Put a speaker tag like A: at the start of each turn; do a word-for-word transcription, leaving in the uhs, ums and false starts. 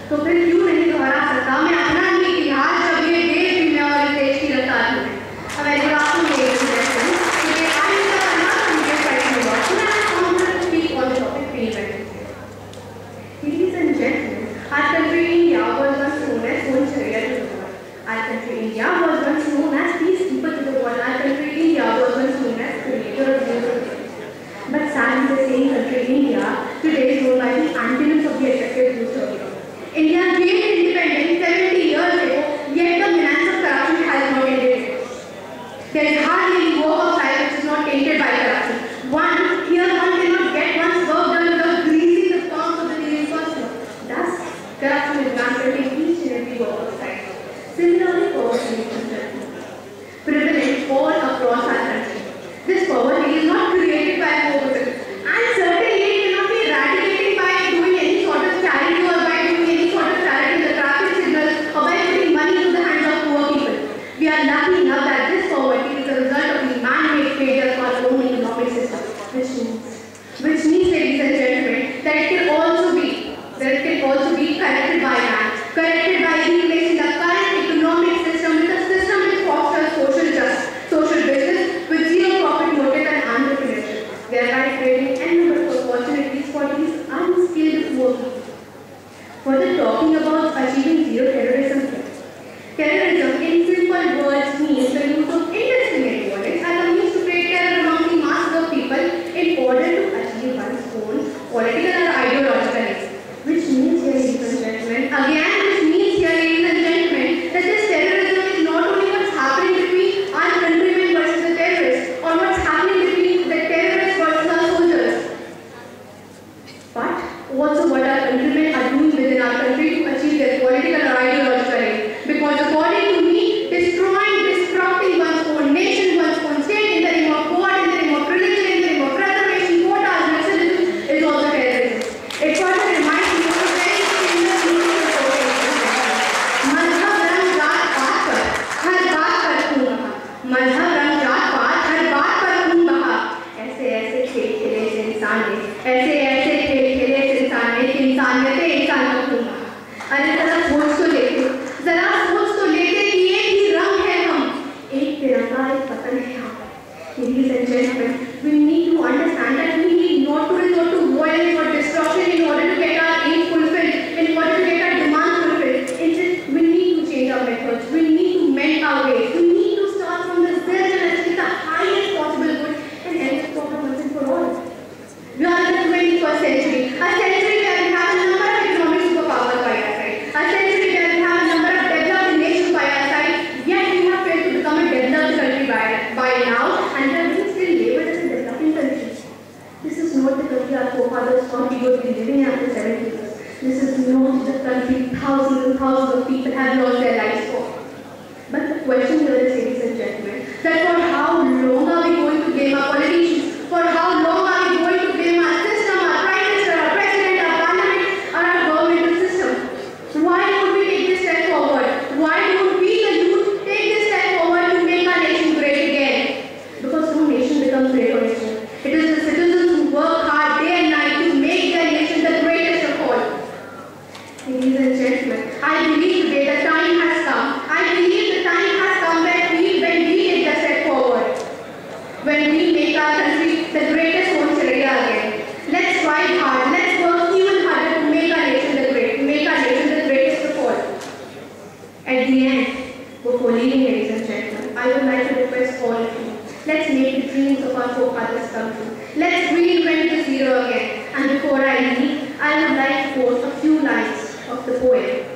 A: तो फिर क्यों नहीं दोहरा सकता मैं अपना ही इतिहास जब ये देश भी मैं और इस देश की रफ्तार हूँ। अब मैं good afternoon ladies and gentlemen. Today I am the another media fighting about and I am honored to speak on the topic pre-event. Ladies and gentlemen, our country India was once known as Home Sharia to the world. Our country India was once known as peacekeeper to the world. Our country India was once known as creator of the world. But sadly, the same country India today is known by the antonyms of the adjective used earlier. India gained independence seventy years ago, yet the menace of corruption has not ended. There is hardly any walk of life which is not tainted by corruption. One, here one cannot get one's work done without greasing the palms of the leading person. Thus, corruption is rampant in each and every walk of life. Similarly, poverty is prevalent all across our country. This poverty is not created by poor people, and certainly it cannot be eradicated by doing any sort of charity or by doing any sort of charity in the traffic signals or by putting money into the hands of poor people. We are lucky enough that this poverty is a result of the man-made failure of our own economic system, which means, which means, ladies and gentlemen, that it can also be, that it can also be corrected by man, corrected by replacing the current economic system with a system which fosters social justice, social business with zero profit motive and entrepreneurship, thereby creating n number of opportunities for these unskilled poor people. Further talking about achieving zero terrorism here. Terrorism in simple words means the use of indiscriminate violence as a means to create terror among the masses of people in order to achieve one's own political or ideological aims. Which means here, ladies and gentlemen, again which means here, ladies and gentlemen, that this terrorism is not only what's happening between our countrymen versus the terrorists or what's happening between the terrorists versus our soldiers, but also what our countrymen are doing within our country to achieve their political or ideological aims. Because according to me, destroying, disrupting one's own nation, one's own state in the name of God, in the name of religion, in the name of preservation, quotas, nationalism is also terrorism. It further reminds me of a very similar meaning of quotation. Mazhab rang jaat paat par, har baat par khoon baha. Mazhab rang jaat paat, har baat par khoon baha. ऐसे ऐसे खेल खेले इस इंसान ने, ऐसे ऐसे खेल खेले इस इंसान ने कि इंसानियत इंसान का खून बहा. अरे जरा सोच तो लेते, जरा सोच तो लेते कि एक ही रंग है हम, एक तिरंगा एक पतन है हम. Ladies and gentlemen, we need to understand that we need not to resort to violence or destruction in order to get our aims fulfilled, in order to get our demands fulfilled. Instead, we need to change our methods, we need to mend our ways, we need to start from the zero and achieve the highest possible good and end this problem once and for all. We are in the twenty-first century, a century where we have a number of economic superpowers by our side, a century where we have a number of developed nations by our side, yet we have failed to become a developed country by, by now, and we are being still labeled as a developing country. This is not the country our forefathers thought we would be living after seventy years. This is not the country thousands and thousands of people have lost their lives for. But the question here is, ladies and gentlemen, that for how long are we going to blame our politicians? For how long are we going to blame our system, our prime minister, our president, our parliament, or our governmental system? Why would we take this step forward? Why would we, the youth, take this step forward to make our nation great again? Because no nation becomes great on its own. It is the citizens who work hard day and night to make their nation the greatest of all. Ladies and gentlemen, I believe today the time has come. I believe the time has come when we, when we take the step forward. When we make our country the greatest home Sharia again. Let's strive hard. Let's work even harder to make our nation the great, make our nation the greatest of all. At the end, before leaving, ladies and gentlemen, I would like to request all of you. Let's make the dreams of our forefathers come true. Let's reinvent the zero again. And before I leave, I would like to quote a few lines of the poem